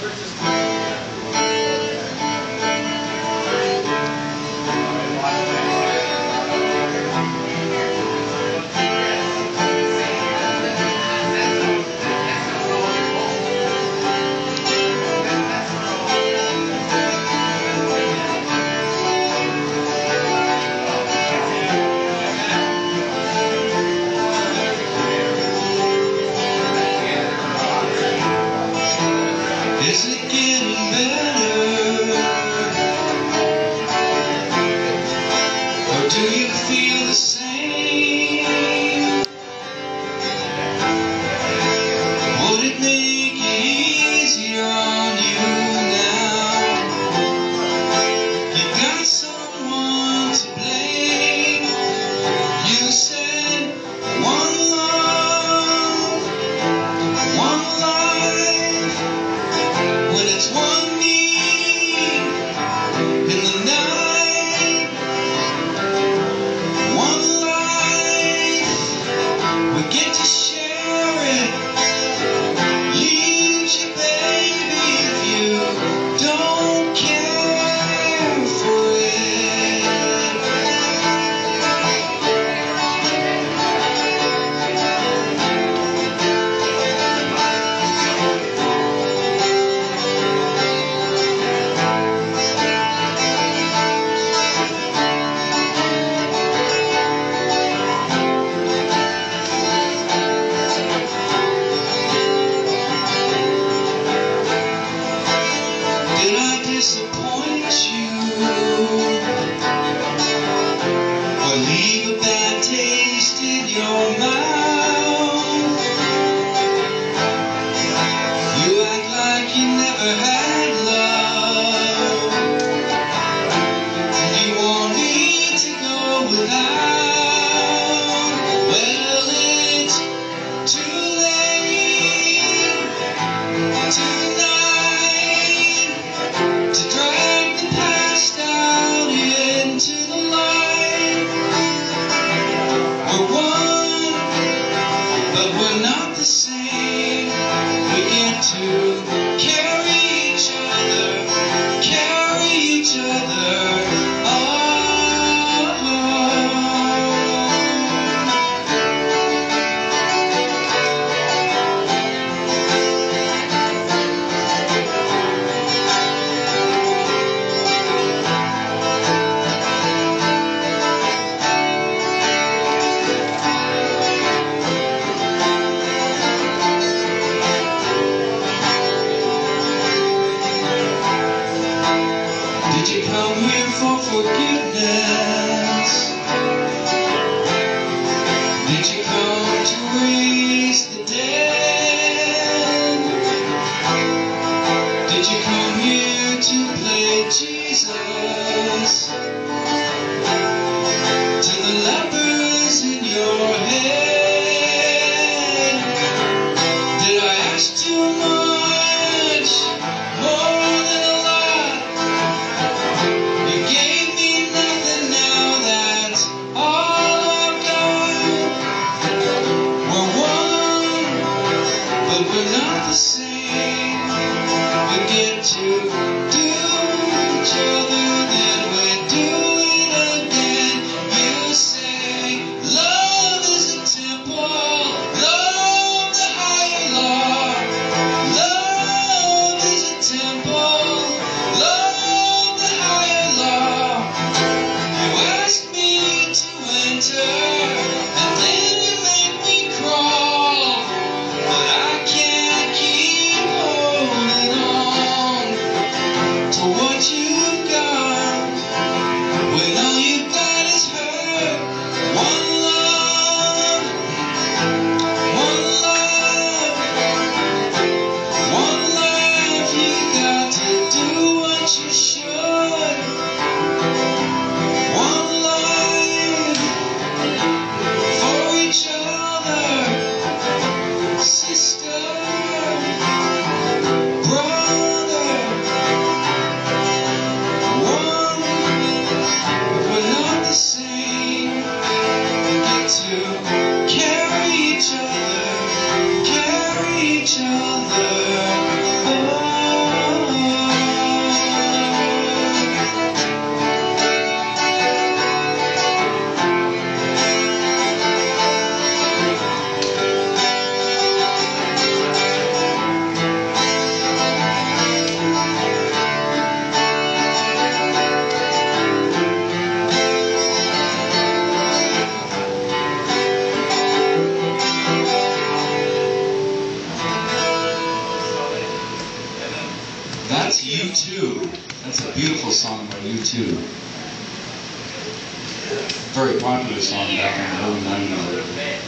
Is it getting better? Or do you feel the same? Would it make it easier on you now? You got someone to blame. You said one love, one life. When it's one me in the night, one life, we get to share it. Leave you, baby, if you don't care for it. Did I disappoint you or leave a bad taste in your mouth? You act like you never had love, and you want me to go without. Well, it's too late tonight to drag the past out into the light. We're one, but we're not the same. We get to carry each other, carry each other. Did you come here for forgiveness? Did you come to raise the dead? Did you come here to play Jesus to the lepers in your head? Did I ask too much? More than a lot? You gave me nothing, now that's all I've got. We're one, but we're not the same. We get to do each other, then we do it again. You say love is a temple, love the higher law. Love is a temple, love the higher law. You ask me to enter, and then you make me crawl. But I can't keep holding on. That's U2. That's a beautiful song by U2. Very popular song back in the early 90s.